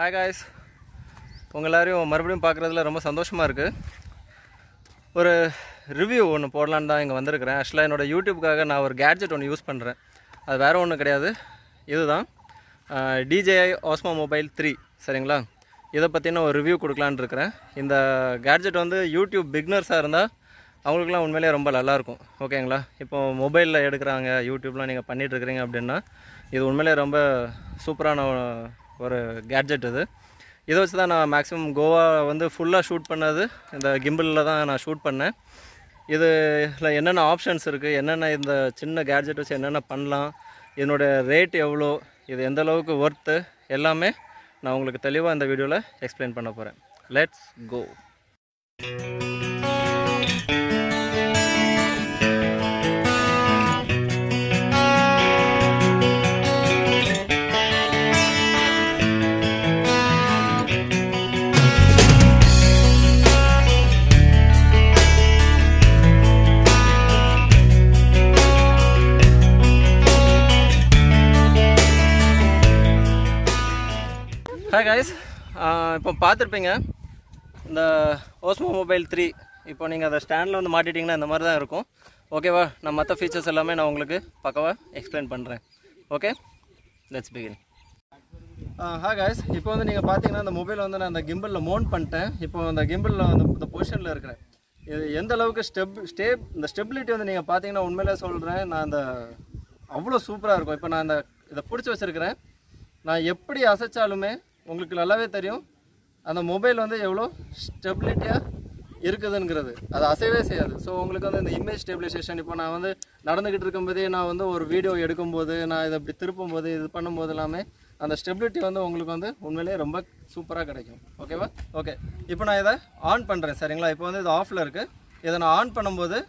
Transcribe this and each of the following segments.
Hi guys, உங்க எல்லாரையும் மறுபடியும் பார்க்குறதுல ரொம்ப சந்தோஷமாக இருக்குது. ஒரு ரிவ்யூ ஒன்று போடலான்னு தான் இங்கே வந்திருக்கிறேன். ஆக்சுவலாக என்னோட யூடியூப்காக நான் ஒரு கேட்ஜெட் ஒன்று யூஸ் பண்ணுறேன். அது வேறு ஒன்றும் கிடையாது, இதுதான் DJI Osmo Mobile 3. சரிங்களா, இதை பற்றின ஒரு ரிவ்யூ கொடுக்கலான்னு இருக்கிறேன். இந்த கேட்ஜெட் வந்து யூடியூப் பிக்னர்ஸாக இருந்தால் அவங்களுக்குலாம் உண்மையிலே ரொம்ப நல்லாயிருக்கும். ஓகேங்களா, இப்போ மொபைலில் எடுக்கிறாங்க, யூடியூப்லாம் நீங்கள் பண்ணிகிட்ருக்கிறீங்க அப்படின்னா இது உண்மையிலே ரொம்ப சூப்பரான ஒரு கேட்ஜெட். இதை வச்சு தான் நான் மேக்ஸிமம் கோவா வந்து ஃபுல்லாக ஷூட் பண்ணது இந்த கிம்பிளில் தான் நான் ஷூட் பண்ணேன். இதில் என்னென்ன ஆப்ஷன்ஸ் இருக்குது, என்னென்ன இந்த சின்ன கேட்ஜெட் வச்சு என்னென்ன பண்ணலாம், இதனுடைய ரேட் எவ்வளோ, இது எந்த அளவுக்கு ஒர்த்து, எல்லாமே நான் உங்களுக்கு தெளிவாக இந்த வீடியோவில் எக்ஸ்பிளைன் பண்ண போகிறேன். Let's go. ஹாய் காய்ஸ், இப்போ பார்த்துருப்பீங்க இந்த Osmo Mobile 3. இப்போ நீங்கள் அதை ஸ்டாண்டில் வந்து மாட்டிட்டிங்கன்னா இந்த மாதிரி தான் இருக்கும். ஓகேவா, நான் மற்ற ஃபீச்சர்ஸ் எல்லாமே நான் உங்களுக்கு பக்கவாக எக்ஸ்பிளைன் பண்ணுறேன். Okay, let's begin. Hi guys, இப்போ வந்து நீங்கள் பார்த்தீங்கன்னா இந்த மொபைல் வந்து நான் இந்த கிம்பிளில் மவுண்ட் பண்ணிட்டேன். இப்போ இந்த கிம்பிளில் வந்து இந்த பொசிஷனில் இருக்கிறேன். இது எந்த அளவுக்கு இந்த ஸ்டெபிலிட்டி வந்து நீங்கள் பார்த்தீங்கன்னா உண்மையிலே சொல்கிறேன், நான் இந்த அவ்வளோ சூப்பராக இருக்கும். இப்போ நான் இதை பிடிச்சி வச்சுருக்கிறேன். நான் எப்படி அசைச்சாலுமே உங்களுக்கு நல்லாவே தெரியும் அந்த மொபைல் வந்து எவ்வளோ ஸ்டெபிலிட்டியாக இருக்குதுங்கிறது. அது அசைவே செய்யாது. ஸோ உங்களுக்கு வந்து இந்த இமேஜ் ஸ்டெபிலைசேஷன், இப்போ நான் வந்து நடந்துக்கிட்டு இருக்கும்போதே நான் வந்து ஒரு வீடியோ எடுக்கும்போது நான் இதை இப்படி திருப்பும்போது இது பண்ணும்போது எல்லாமே அந்த ஸ்டெபிலிட்டி வந்து உங்களுக்கு வந்து உண்மையிலே ரொம்ப சூப்பராக கிடைக்கும். ஓகேவா? ஓகே, இப்போ நான் இதை ஆன் பண்ணுறேன். சரிங்களா, இப்போ வந்து இது ஆஃபில் இருக்குது. இதை நான் ஆன் பண்ணும்போது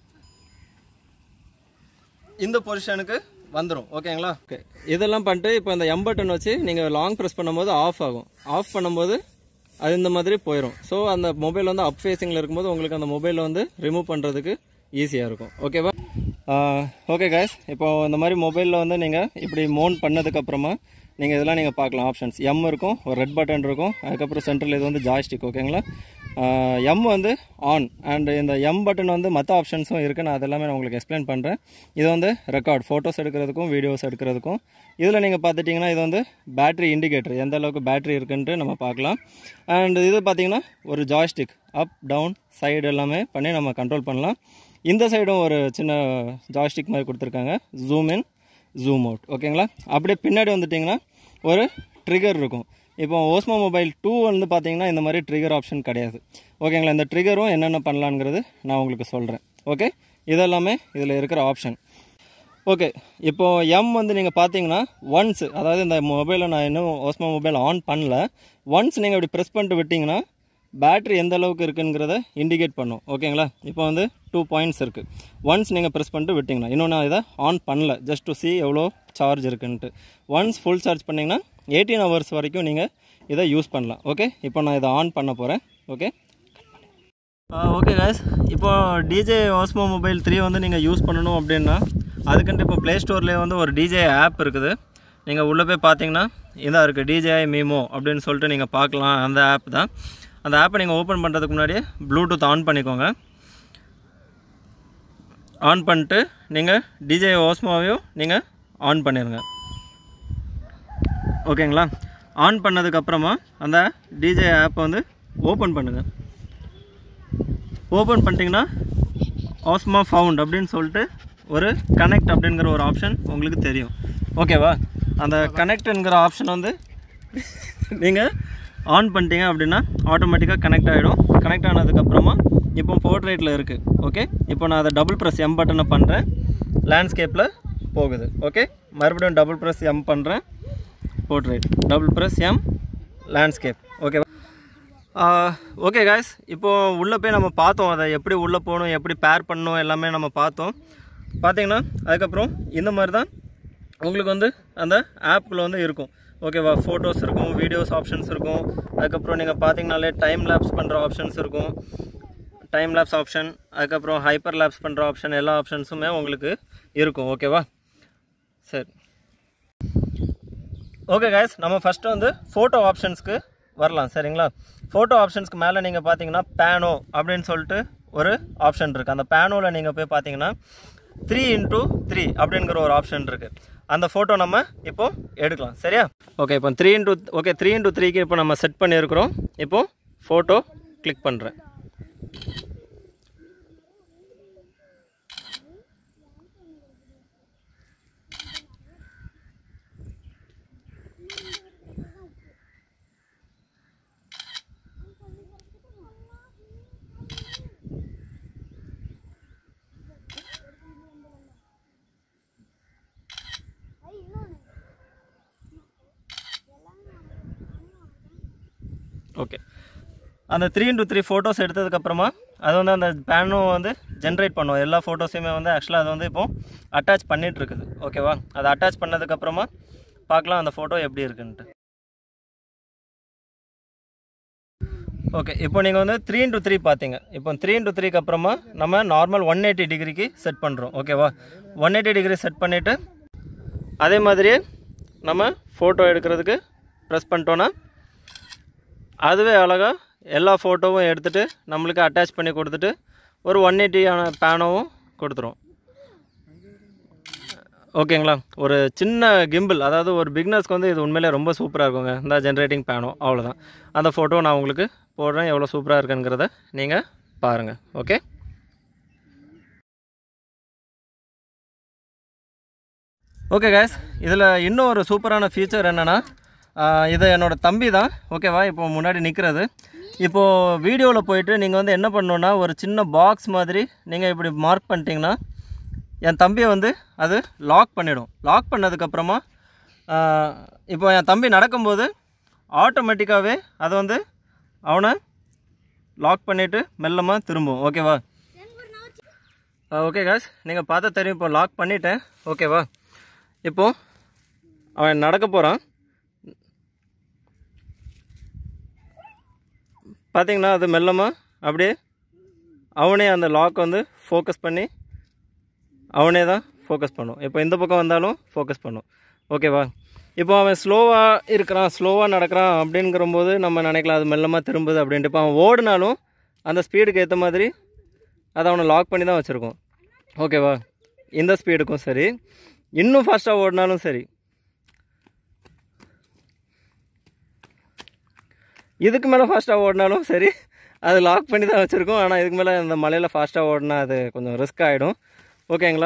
இந்த பொசிஷனுக்கு வந்துடும். ஓகேங்களா, ஓகே, இதெல்லாம் பண்ணிட்டு இப்போ இந்த எம் பட்டன் வச்சு நீங்கள் லாங் ப்ரெஸ் பண்ணும்போது ஆஃப் ஆகும். ஆஃப் பண்ணும்போது அது இந்த மாதிரி போயிடும். ஸோ அந்த மொபைல் வந்து அப் ஃபேஸிங்கில் இருக்கும்போது உங்களுக்கு அந்த மொபைலை வந்து ரிமூவ் பண்ணுறதுக்கு ஈஸியாக இருக்கும். ஓகேவா? ஓகே காய்ஸ், இப்போ இந்த மாதிரி மொபைலில் வந்து நீங்கள் இப்படி மவுண்ட் பண்ணதுக்கப்புறமா நீங்கள் இதெல்லாம் நீங்கள் பார்க்கலாம். ஆப்ஷன்ஸ் எம் இருக்கும், ஒரு ரெட் பட்டன் இருக்கும், அதுக்கப்புறம் சென்ட்ரல் இது வந்து ஜாய்ஸ்டிக். ஓகேங்களா, எம் வந்து ஆன் அண்ட் இந்த எம் பட்டன் வந்து மற்ற ஆப்ஷன்ஸும் இருக்குது. நான் அதெல்லாமே நான் உங்களுக்கு எக்ஸ்பிளைன் பண்ணுறேன். இது வந்து ரெக்கார்ட், ஃபோட்டோஸ் எடுக்கிறதுக்கும் வீடியோஸ் எடுக்கிறதுக்கும். இதில் நீங்கள் பார்த்துட்டிங்கன்னா இது வந்து பேட்ரி இண்டிகேட்டர், எந்த அளவுக்கு பேட்ரி இருக்குன்ட்டு நம்ம பார்க்கலாம். அண்ட் இது பார்த்திங்கன்னா ஒரு ஜாய்ஸ்டிக், அப் டவுன் சைடு எல்லாமே பண்ணி நம்ம கண்ட்ரோல் பண்ணலாம். இந்த சைடும் ஒரு சின்ன ஜாய்ஸ்டிக் மாதிரி கொடுத்துருக்காங்க, ஜூம் இன் ஜூம் அவுட். ஓகேங்களா, அப்படியே பின்னாடி வந்துட்டிங்கன்னா ஒரு ட்ரிகர் இருக்கும். இப்போ Osmo Mobile 2 வந்து பார்த்தீங்கன்னா இந்த மாதிரி ட்ரிகர் ஆப்ஷன் கிடையாது. ஓகேங்களா, இந்த ட்ரிகரும் என்னென்ன பண்ணலாங்கிறது நான் உங்களுக்கு சொல்கிறேன். ஓகே, இதெல்லாமே இதில் இருக்கிற ஆப்ஷன். ஓகே, இப்போது எம் வந்து நீங்கள் பார்த்தீங்கன்னா ஒன்ஸ், அதாவது இந்த மொபைலை நான் இன்னும் Osmo Mobile ஆன் பண்ணல, ஒன்ஸ் நீங்கள் அப்படி ப்ரெஸ் பண்ணிட்டு விட்டிங்கன்னா பேட்ரி எந்த அளவுக்கு இருக்குங்கிறத இண்டிகேட் பண்ணும். ஓகேங்களா, இப்போ வந்து 2 பாயிண்ட்ஸ் இருக்குது. ஒன்ஸ் நீங்கள் ப்ரெஸ் பண்ணிட்டு விட்டிங்கன்னா, இன்னும் நான் இதை ஆன் பண்ணல, ஜஸ்ட் டு சி எவ்வளோ சார்ஜ் இருக்குன்ட்டு. ஒன்ஸ் ஃபுல் சார்ஜ் பண்ணிங்கன்னா 18 ஹவர்ஸ் வரைக்கும் நீங்கள் இதை யூஸ் பண்ணலாம். ஓகே, இப்போ நான் இதை ஆன் பண்ண போகிறேன். ஓகே ஓகே காய்ஸ், இப்போது DJI Osmo Mobile 3 வந்து நீங்கள் யூஸ் பண்ணணும் அப்படின்னா அதுக்குன்ட்டு இப்போ ப்ளே ஸ்டோர்லேயே வந்து ஒரு DJI ஆப் இருக்குது. நீங்கள் உள்ளே போய் பார்த்தீங்கன்னா இதாக இருக்குது, DJI Mimo அப்படின்னு சொல்லிட்டு நீங்கள் பார்க்கலாம். அந்த ஆப் தான். அந்த ஆப்பை நீங்கள் ஓப்பன் பண்ணுறதுக்கு முன்னாடியே ப்ளூடூத் ஆன் பண்ணிக்கோங்க. ஆன் பண்ணிட்டு நீங்கள் DJI Osmoவையும் நீங்கள் ஆன் பண்ணிடுங்க. ஓகேங்களா, ஆன் பண்ணதுக்கப்புறமா அந்த DJI ஆப்பை வந்து ஓப்பன் பண்ணுங்கள். ஓப்பன் பண்ணிட்டீங்கன்னா Osmo ஃபவுண்ட் அப்படின்னு சொல்லிட்டு ஒரு கனெக்ட் அப்படிங்கிற ஒரு ஆப்ஷன் உங்களுக்கு தெரியும். ஓகேவா, அந்த கனெக்ட்ங்கிற ஆப்ஷன் வந்து நீங்கள் ஆன் பண்ணிட்டீங்க அப்படின்னா ஆட்டோமேட்டிக்காக கனெக்ட் ஆகிடும். கனெக்ட் ஆனதுக்கப்புறமா இப்போ போர்ட்ரேட்டில் இருக்குது. ஓகே, இப்போ நான் அதை டபுள் ப்ரெஸ் எம் பட்டனை பண்ணுறேன், லேண்ட்ஸ்கேப்பில் போகுது. ஓகே, மறுபடியும் டபுள் ப்ரெஸ் எம் பண்ணுறேன், portrait, double press M, landscape. ஓகேவா? ஓகே காய்ஸ், இப்போது உள்ளே போய் நம்ம பார்த்தோம் அதை எப்படி உள்ளே போகணும், எப்படி பேர் பண்ணணும் எல்லாமே நம்ம பார்த்தோம். பார்த்தீங்கன்னா அதுக்கப்புறம் இந்த மாதிரி தான் உங்களுக்கு வந்து அந்த ஆப்புக்குள்ளே வந்து இருக்கும். ஓகேவா, ஃபோட்டோஸ் இருக்கும், வீடியோஸ் ஆப்ஷன்ஸ் இருக்கும். அதுக்கப்புறம் நீங்கள் பார்த்தீங்கனாலே டைம் லேப்ஸ் பண்ணுற ஆப்ஷன்ஸ் இருக்கும், டைம் லேப்ஸ் ஆப்ஷன், அதுக்கப்புறம் ஹைப்பர் லேப்ஸ் பண்ணுற ஆப்ஷன், எல்லா ஆப்ஷன்ஸுமே உங்களுக்கு இருக்கும். ஓகேவா, சரி. ஓகே கைஸ், நம்ம ஃபஸ்ட்டு வந்து ஃபோட்டோ ஆப்ஷன்ஸ்க்கு வரலாம். சரிங்களா? ஃபோட்டோ ஆப்ஷன்ஸ்க்கு மேலே நீங்கள் பார்த்தீங்கன்னா பேனோ அப்படின்னு சொல்லிட்டு ஒரு ஆப்ஷன் இருக்குது. அந்த பேனோவில் நீங்கள் போய் பார்த்தீங்கன்னா 3x3 அப்படிங்கிற ஒரு ஆப்ஷன் இருக்குது. அந்த ஃபோட்டோ நம்ம இப்போ எடுக்கலாம். சரியா? ஓகே, இப்போ 3x3க்கு இப்போ நம்ம செட் பண்ணியிருக்கிறோம். இப்போது ஃபோட்டோ கிளிக் பண்ணுறேன். ஓகே, அந்த 3x3 ஃபோட்டோஸ் எடுத்ததுக்கப்புறமா அது வந்து அந்த பேனோ வந்து ஜென்ரேட் பண்ணுவோம். எல்லா ஃபோட்டோஸையுமே வந்து ஆக்சுவலாக அது வந்து இப்போது அட்டாச் பண்ணிகிட்ருக்குது. ஓகேவா? அதை அட்டாச் பண்ணதுக்கப்புறமா பார்க்கலாம் அந்த ஃபோட்டோ எப்படி இருக்குன்ட்டு. ஓகே, இப்போ நீங்கள் வந்து 3x3 பார்த்தீங்க. இப்போ 3x3க்கு அப்புறமா நம்ம நார்மல் 180 டிகிரிக்கு செட் பண்ணுறோம். ஓகேவா? 180 டிகிரி செட் பண்ணிவிட்டு அதே மாதிரியே நம்ம ஃபோட்டோ எடுக்கிறதுக்கு ப்ரெஸ் பண்ணிட்டோன்னா அதுவே அழகாக எல்லா ஃபோட்டோவும் எடுத்துகிட்டு நம்மளுக்கு அட்டாச் பண்ணி கொடுத்துட்டு ஒரு 180 பேனோவும் கொடுத்துரும். ஓகேங்களா? ஒரு சின்ன கிம்பிள், அதாவது ஒரு பிகினர்ஸ்க்கு வந்து இது உண்மையிலே ரொம்ப சூப்பராக இருக்குங்க. இந்த ஜென்ரேட்டிங் பேனோ அவ்வளோதான். அந்த ஃபோட்டோ நான் உங்களுக்கு போடுறேன், எவ்வளோ சூப்பராக இருக்குங்கிறத நீங்கள் பாருங்கள். ஓகே, ஓகே கைஸ், இதில் இன்னும் ஒரு சூப்பரான ஃபீச்சர் என்னென்னா, இது என்னோடய தம்பி தான். ஓகேவா? இப்போ முன்னாடி நிற்கிறது. இப்போது வீடியோவில் போயிட்டு நீங்கள் வந்து என்ன பண்ணணுன்னா, ஒரு சின்ன பாக்ஸ் மாதிரி நீங்கள் இப்படி மார்க் பண்ணிட்டீங்கன்னா என் தம்பியை வந்து அது லாக் பண்ணிவிடும். லாக் பண்ணதுக்கப்புறமா இப்போ என் தம்பி நடக்கும்போது ஆட்டோமேட்டிக்காகவே அது வந்து அவனை லாக் பண்ணிவிட்டு மெல்லமாக திரும்பும். ஓகேவா? ஓகே கைஸ், நீங்கள் பார்த்தா தெரியும். இப்போ லாக் பண்ணிவிட்டேன். ஓகேவா? இப்போது அவன் நடக்க போகிறான். பார்த்திங்கன்னா அது மெல்லமாக அப்படியே அவனே அந்த லாக் வந்து ஃபோக்கஸ் பண்ணி அவனே தான் ஃபோக்கஸ் பண்ணும். இப்போ இந்த பக்கம் வந்தாலும் ஃபோக்கஸ் பண்ணும். ஓகேவா? இப்போ அவன் ஸ்லோவாக இருக்கிறான், ஸ்லோவாக நடக்கிறான் அப்படிங்கிறம்போது நம்ம நினைக்கலாம் அது மெல்லமாக திரும்புது அப்படின்ட்டு. இப்போ அவன் ஓடினாலும் அந்த ஸ்பீடுக்கு ஏற்ற மாதிரி அதை அவனை லாக் பண்ணி தான் வச்சுருக்கோம். ஓகேவா? இந்த ஸ்பீடுக்கும் சரி, இன்னும் ஃபாஸ்ட்டாக ஓடினாலும் சரி, இதுக்கு மேலே ஃபாஸ்ட்டாக ஓடினாலும் சரி, அது லாக் பண்ணி தான் வச்சுருக்கோம். ஆனால் இதுக்கு மேலே இந்த மலையில் ஃபாஸ்ட்டாக ஓடினா அது கொஞ்சம் ரிஸ்க் ஆகிடும். ஓகேங்களா?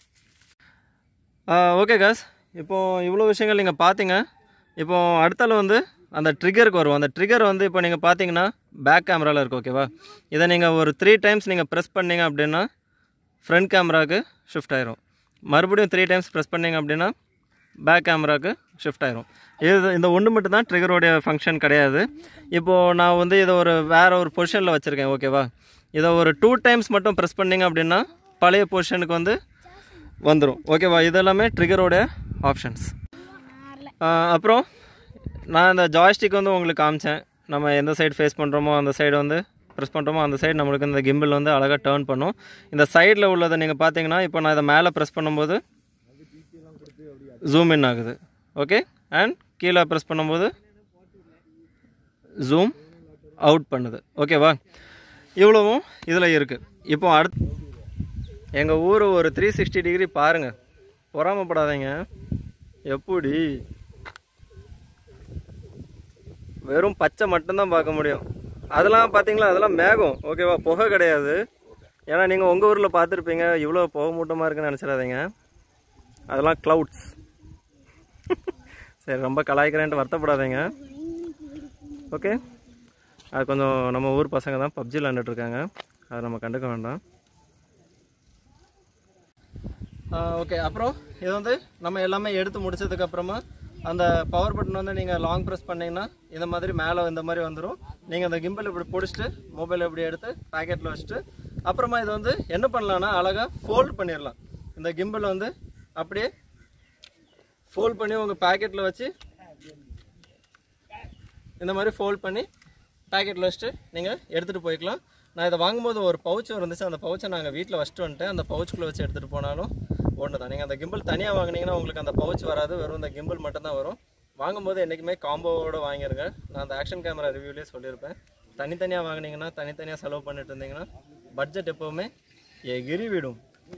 ஓகே காஸ், இப்போது இவ்வளோ விஷயங்கள் நீங்கள் பார்த்தீங்க. இப்போது அடுத்தால வந்து அந்த ட்ரிகருக்கு வருவோம். அந்த ட்ரிகர் வந்து இப்போ நீங்கள் பார்த்தீங்கன்னா பேக் கேமராவில் இருக்குது. ஓகேவா? இதை நீங்கள் ஒரு 3 டைம்ஸ் நீங்கள் ப்ரெஸ் பண்ணிங்க அப்படின்னா ஃப்ரண்ட் கேமராவுக்கு ஷிஃப்ட் ஆயிரும். மறுபடியும் 3 டைம்ஸ் ப்ரெஸ் பண்ணிங்க அப்படின்னா பேக் கேமராவுக்கு ஷிஃப்ட் ஆயிரும். இந்த ஒன்று மட்டும் தான் ட்ரிகரோடைய ஃபங்க்ஷன் கிடையாது. இப்போது நான் வந்து இதை வேறு ஒரு பொசிஷனில் வச்சுருக்கேன். ஓகேவா? இதை ஒரு 2 டைம்ஸ் மட்டும் ப்ரெஸ் பண்ணிங்க அப்படின்னா பழைய பொசிஷனுக்கு வந்து வந்துடும். ஓகேவா? இதெல்லாமே ட்ரிகரோடைய ஆப்ஷன்ஸ். அப்புறம் நான் இந்த ஜாய்ஸ்டிக் வந்து உங்களுக்கு காமிச்சேன். நம்ம எந்த சைடு ஃபேஸ் பண்ணுறோமோ அந்த சைடு வந்து ப்ரெஸ் பண்ணுறோமோ அந்த சைடு நம்மளுக்கு இந்த கிம்பிள் வந்து அழகாக டேர்ன் பண்ணும். இந்த சைடில் உள்ளதை நீங்கள் பார்த்தீங்கன்னா இப்போ நான் இதை மேலே ப்ரெஸ் பண்ணும்போது ஜூம் இன் ஆகுது. ஓகே, அண்ட் கீழே ப்ரெஸ் பண்ணும்போது ஜூம் அவுட் பண்ணுது. ஓகேவா? இவ்வளவும் இதில் இருக்குது. இப்போ அடுத்து எங்கள் ஊர் ஒரு 360 டிகிரி பாருங்கள், பொறாமப்படாதீங்க. எப்படி வெறும் பச்சை மட்டும்தான் பார்க்க முடியும். அதெல்லாம் பார்த்தீங்களா, அதெல்லாம் மேகம். ஓகேவா? புகை கிடையாது. ஏன்னா நீங்கள் உங்கள் ஊரில் பார்த்துருப்பீங்க, இவ்வளோ புகை மூட்டமாக இருக்குன்னு நினச்சிடாதீங்க. அதெல்லாம் க்ளவுட்ஸ். சரி, ரொம்ப கலாய்க்கிறேன்ட்டு வருத்தப்படாதீங்க. ஓகே, அது கொஞ்சம் நம்ம ஊர் பசங்க தான் பப்ஜி விளாண்டுட்ருக்காங்க, அதை நம்ம கண்டுக்க வேண்டாம். ஓகே, அப்புறம் இது வந்து நம்ம எல்லாமே எடுத்து முடிச்சதுக்கப்புறமா அந்த பவர் பட்டன் வந்து நீங்கள் லாங் ப்ரெஸ் பண்ணிங்கன்னா இந்த மாதிரி மேலே இந்த மாதிரி வந்துடும். நீங்கள் அந்த கிம்பிள் இப்படி பிடிச்சிட்டு மொபைல் இப்படி எடுத்து பேக்கெட்டில் வச்சுட்டு அப்புறமா இது வந்து என்ன பண்ணலான்னா அழகாக ஃபோல்ட் பண்ணிடலாம். இந்த கிம்பிள் வந்து அப்படியே ஃபோல்ட் பண்ணி உங்கள் பேக்கெட்டில் வச்சு இந்த மாதிரி ஃபோல்ட் பண்ணி பேக்கெட்டில் வச்சுட்டு நீங்கள் எடுத்துகிட்டு போய்க்கலாம். நான் இதை வாங்கும்போது ஒரு பவுச் இருந்துச்சு, அந்த பவுச்சை நாங்கள் வீட்டில் வச்சுட்டு வந்துட்டேன். அந்த பவுச்சுக்குள்ளே வச்சு எடுத்துகிட்டு போனாலும் ஒன்று தான். நீங்கள் அந்த கிம்பிள் தனியாக வாங்கினீங்கன்னா உங்களுக்கு அந்த பவுச் வராது, வெறும் இந்த கிம்பிள் மட்டும்தான் வரும். வாங்கும்போது என்றைக்குமே காம்போவோடு வாங்கிடுங்க. நான் அந்த ஆக்ஷன் கேமரா ரிவ்யூலேயே சொல்லியிருப்பேன். தனித்தனியாக வாங்கினீங்கன்னா தனித்தனியாக செலவு பண்ணிட்டு இருந்தீங்கன்னா பட்ஜெட் எப்போவுமே எகிரி விடும்.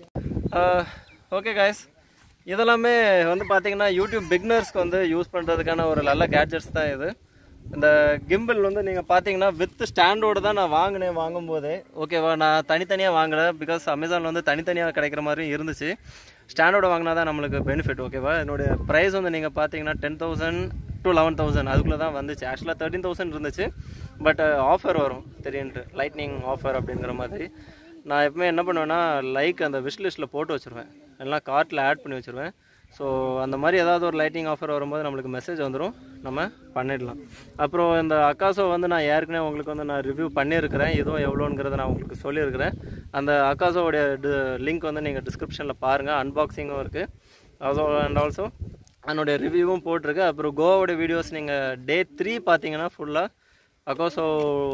ஓகே காய்ஸ், இதெல்லாமே வந்து பார்த்தீங்கன்னா யூடியூப் பிகினர்ஸ்க்கு வந்து யூஸ் பண்ணுறதுக்கான ஒரு நல்ல கேட்ஜெட்ஸ் தான் இது. இந்த கிம்பிள் வந்து நீங்கள் பார்த்தீங்கன்னா வித் ஸ்டாண்டோடு தான் நான் வாங்கும்போதே ஓகேவா. நான் தனித்தனியாக வாங்கலை, பிகாஸ் அமேசானில் வந்து தனித்தனியாக கிடைக்கிற மாதிரியும் இருந்துச்சு. ஸ்டாண்டோட வாங்கினா தான் நம்மளுக்கு பெனிஃபிட் ஓகேவா. என்னுடைய ப்ரைஸ் வந்து நீங்கள் பார்த்தீங்கன்னா 10,000 to 11,000 அதுக்குள்ளே தான் வந்துச்சு. ஆக்சுவலாக 13,000 இருந்துச்சு, பட் ஆஃபர் வரும் தெரியுன்ட்டு, லைட்னிங் ஆஃபர் அப்படிங்கிற மாதிரி. நான் எப்பவுமே என்ன பண்ணுவேன்னா அந்த விஷ் லிஸ்ட்டில் போட்டு வச்சுருவேன், எல்லாம் கார்ட்டில் ஆட் பண்ணி வச்சுருவேன். ஸோ அந்த மாதிரி ஏதாவது ஒரு லைட்டிங் ஆஃபர் வரும்போது நம்மளுக்கு மெசேஜ் வந்துடும், நம்ம பண்ணிடலாம். அப்புறம் இந்த அக்காசோ வந்து நான் ஏற்கனவே உங்களுக்கு வந்து நான் ரிவ்யூ பண்ணியிருக்கிறேன், இதுவும் எவ்வளோங்கிறத நான் உங்களுக்கு சொல்லியிருக்கிறேன். அந்த அக்காசோடைய லிங்க் வந்து நீங்கள் டிஸ்கிரிப்ஷனில் பாருங்கள், அன்பாக்சிங்கும் இருக்குது. அண்ட் ஆல்சோ என்னுடைய ரிவ்யூவும் போட்டிருக்கு. அப்புறம் கோவாவோட வீடியோஸ் நீங்கள் டே 3 பார்த்தீங்கன்னா ஃபுல்லாக அக்காசோ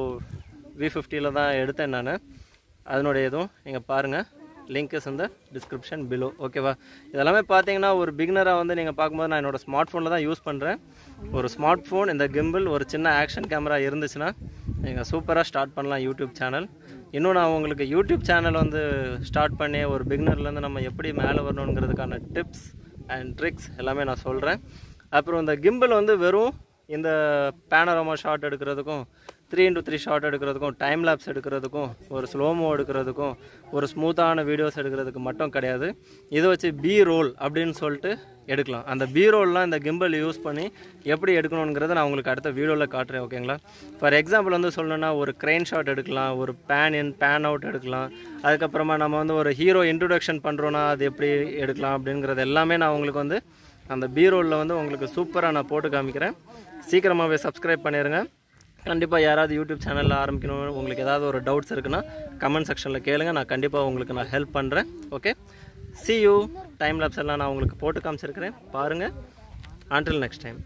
V50 தான் எடுத்தேன் நான். அதனுடைய இதுவும் நீங்கள் பாருங்கள், லிங்க் இஸ் இந்த டிஸ்கிரிப்ஷன் பிலோ ஓகேவா. இதெல்லாமே பார்த்தீங்கன்னா ஒரு பிகினராக வந்து நீங்கள் பார்க்கும்போது நான் என்னோடய ஸ்மார்ட் ஃபோனில் தான் யூஸ் பண்ணுறேன். ஒரு ஸ்மார்ட் ஃபோன், இந்த கிம்பிள், ஒரு சின்ன ஆக்ஷன் கேமரா இருந்துச்சுன்னா நீங்கள் சூப்பராக ஸ்டார்ட் பண்ணலாம் யூடியூப் சேனல். இன்னும் நான் உங்களுக்கு யூடியூப் சேனல் வந்து ஸ்டார்ட் பண்ணி ஒரு பிகினர்லேருந்து நம்ம எப்படி மேலே வரணுங்கிறதுக்கான டிப்ஸ் அண்ட் ட்ரிக்ஸ் எல்லாமே நான் சொல்கிறேன். அப்புறம் இந்த கிம்பிள் வந்து வெறும் இந்த பேனோராமா ஷாட் எடுக்கிறதுக்கும் 3x3 ஷாட் எடுக்கிறதுக்கும் டைம் லேப்ஸ் எடுக்கிறதுக்கும் ஒரு ஸ்லோமோ எடுக்கிறதுக்கும் ஒரு ஸ்மூத்தான வீடியோஸ் எடுக்கிறதுக்கு மட்டும் கிடையாது. இதை வச்சு பி ரோல் அப்படின்னு சொல்லிட்டு எடுக்கலாம். அந்த பி ரோல்லாம் இந்த கிம்பிள் யூஸ் பண்ணி எப்படி எடுக்கணுங்கிறத நான் உங்களுக்கு அடுத்த வீடியோவில் காட்டுறேன் ஓகேங்களா. ஃபார் எக்ஸாம்பிள் வந்து சொல்லணுன்னா ஒரு க்ரெயின் ஷாட் எடுக்கலாம், ஒரு பேன் இன் பேன் அவுட் எடுக்கலாம். அதுக்கப்புறமா நம்ம வந்து ஒரு ஹீரோ இன்ட்ரொடக்ஷன் பண்ணுறோன்னா அது எப்படி எடுக்கலாம் அப்படிங்கிறது எல்லாமே நான் உங்களுக்கு வந்து அந்த பி ரோலில் வந்து உங்களுக்கு சூப்பராக நான் போட்டு காமிக்கிறேன். சீக்கிரமாகவே சப்ஸ்கிரைப் பண்ணிடுங்க. கண்டிப்பாக யாராவது யூடியூப் சேனலில் ஆரம்பிக்கணும், உங்களுக்கு ஏதாவது ஒரு டவுட்ஸ் இருக்குன்னா கமெண்ட் செக்ஷனில் கேளுங்க, நான் கண்டிப்பாக உங்களுக்கு நான் ஹெல்ப் பண்ணுறேன். Okay, see you. Time lapse எல்லாம் நான் உங்களுக்கு போட்டு காமிச்சிருக்கிறேன், பாருங்கள். until next time,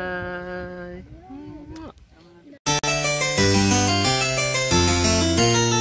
bye.